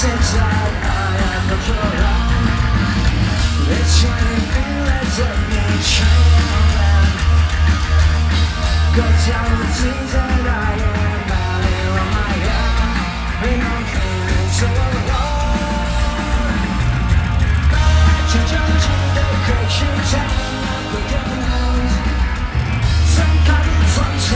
现在 I am control， It's running feel as if me children， 各家无自在 I am valley on my own， 没能听说我，把成长记得可以去谈，不用。Some kind of